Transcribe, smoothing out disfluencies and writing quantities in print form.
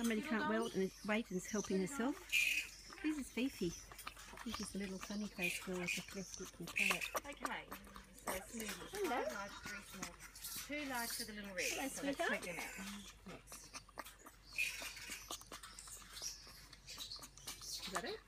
Somebody can't wait and is helping herself. This is Fifi. This is the little funny face girl with the cleft lip and palate. Okay, so smoothie. 5 large, 3 small. 2 large for the little red. Hello, So let's sweetheart. take them out. Next. Is that it?